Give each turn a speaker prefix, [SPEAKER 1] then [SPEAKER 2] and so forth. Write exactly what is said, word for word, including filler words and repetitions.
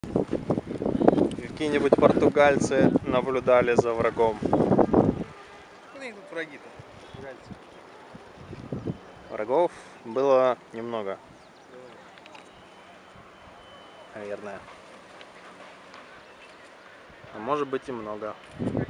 [SPEAKER 1] Какие-нибудь португальцы наблюдали за врагом.
[SPEAKER 2] Ну, тут враги-то.
[SPEAKER 1] Врагов было немного. Наверное. А может быть и много.